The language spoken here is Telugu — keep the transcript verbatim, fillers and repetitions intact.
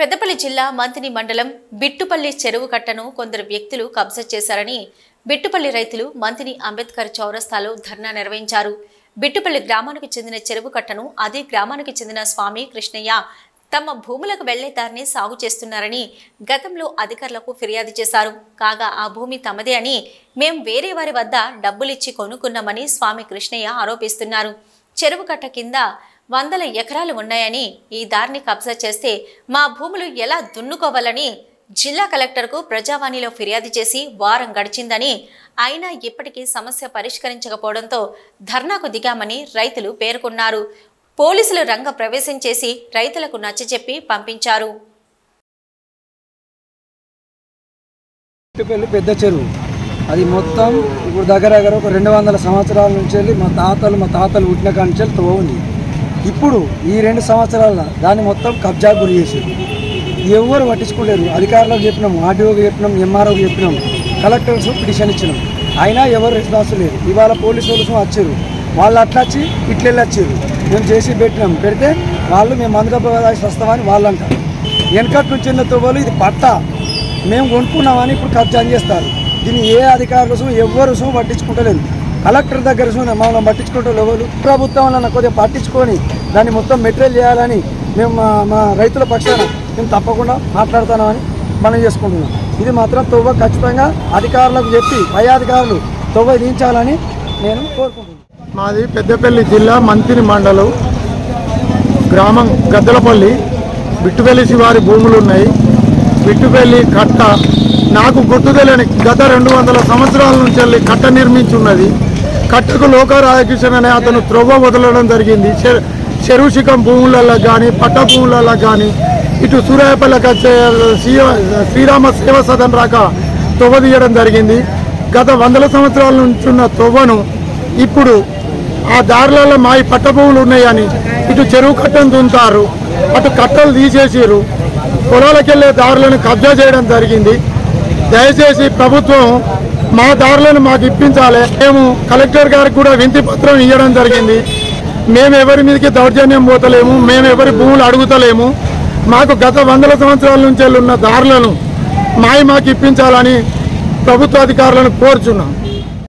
పెద్దపల్లి జిల్లా మంతిని మండలం బిట్టుపల్లి చెరువు కట్టను కొందరు వ్యక్తులు కబ్జా చేశారని బిట్టుపల్లి రైతులు మంతిని అంబేద్కర్ చౌరస్తాలో ధర్నా నిర్వహించారు. బిట్టుపల్లి గ్రామానికి చెందిన చెరువు కట్టను అదే గ్రామానికి చెందిన స్వామి కృష్ణయ్య తమ భూములకు వెళ్లే దారిని సాగు చేస్తున్నారని గతంలో అధికారులకు ఫిర్యాదు చేశారు. కాగా ఆ భూమి తమదే అని మేం వేరే వారి వద్ద డబ్బులిచ్చి కొనుక్కున్నామని స్వామి కృష్ణయ్య ఆరోపిస్తున్నారు. చెరువు కట్ట కింద వందల ఎకరాలు ఉన్నాయని ఈ దారిని కబ్జా చేస్తే మా భూములు ఎలా దున్నుకోవాలని జిల్లా కలెక్టర్కు ప్రజావాణిలో ఫిర్యాదు చేసి వారం గడిచిందని, అయినా ఇప్పటికీ సమస్య పరిష్కరించకపోవడంతో ధర్నాకు దిగామని రైతులు పేర్కొన్నారు. పోలీసులు రంగ ప్రవేశం చేసి రైతులకు నచ్చజెప్పి పంపించారు. పెద్ద చెరువు అది మొత్తం ఇప్పుడు దగ్గర దగ్గర ఒక రెండు వందల సంవత్సరాల నుంచి వెళ్ళి మా తాతలు మా తాతలు పుట్టిన కాడి నుంచి వెళ్ళి తోవుంది. ఇప్పుడు ఈ రెండు సంవత్సరాల దాన్ని మొత్తం కబ్జా గురి చేసారు. ఎవరు పట్టించుకోలేరు. అధికారులకు చెప్పినాం, ఆర్డీఓకి చెప్పినాం, ఎంఆర్ఓకి చెప్పినాం, కలెక్టర్స్ పిటిషన్ ఇచ్చినాం, అయినా ఎవరు రెస్పాన్స్ లేదు. ఇవాళ పోలీసు వాళ్ళు వచ్చారు, వాళ్ళు అట్లా వచ్చి ఇట్లెళ్ళి వచ్చారు. మేము చేసి పెట్టినాం, పెడితే వాళ్ళు మేము మందుకప్రదాసి వస్తామని వాళ్ళు అంటారు. వెనకట్టు చిన్న తోవలు ఇది పట్ట మేము కొనుక్కున్నామని ఇప్పుడు కబ్జా చేస్తారు. దీన్ని ఏ అధికారులు ఎవరు సూ పట్టించుకుంటలేదు. కలెక్టర్ దగ్గర మమ్మల్ని పట్టించుకుంటే ఎవరు ప్రభుత్వం కొద్దిగా పట్టించుకొని దాన్ని మొత్తం మెటీరియల్ చేయాలని మేము మా మా రైతుల పక్షాన మేము తప్పకుండా మాట్లాడుతున్నామని మనం చేసుకుంటున్నాం. ఇది మాత్రం తొవ్వ ఖచ్చితంగా అధికారులకు చెప్పి పై అధికారులు తొవ్వ దించాలని నేను కోరుకుంటున్నాను. మాది పెద్దపల్లి జిల్లా మంతిని మండలం గ్రామం గద్దలపల్లి బిట్టుపల్లి శివారి భూములు ఉన్నాయి. బిట్టుపల్లి కట్ట నాకు గుర్తు తెలియని గత రెండు వందల సంవత్సరాల నుంచి వెళ్ళి కట్ట నిర్మించి ఉన్నది. కట్టకు లోక రాధాకృష్ణ అనే అతను త్రొవ్వ వదలడం జరిగింది. చెరువు శిఖం భూములలో కానీ పట్ట భూములలో కానీ ఇటు సూర్యాపల్లికి వచ్చే శ్రీరామ సేవ సదన్ రాక తొవ్వ తీయడం జరిగింది. గత వందల సంవత్సరాల నుంచి ఉన్న తొవ్వను ఇప్పుడు ఆ దారులలో మా ఈ పట్ట భూములు ఉన్నాయని ఇటు చెరువు కట్టను దుంతారు, అటు కట్టలు తీసేసారు, పొలాలకు వెళ్ళే దారులను కబ్జా చేయడం జరిగింది. దయచేసి ప్రభుత్వం మా దారులను మాకు ఇప్పించాలి. మేము కలెక్టర్ గారికి కూడా వినతి పత్రం ఇవ్వడం జరిగింది. మేము ఎవరి మీదకి దౌర్జన్యం పోతలేము, మేము ఎవరి భూములు అడుగుతలేము. మాకు గత వందల సంవత్సరాల నుంచి ఉన్న దారులను మాయి మాకు ఇప్పించాలని ప్రభుత్వ అధికారులను కోరుచున్నాం.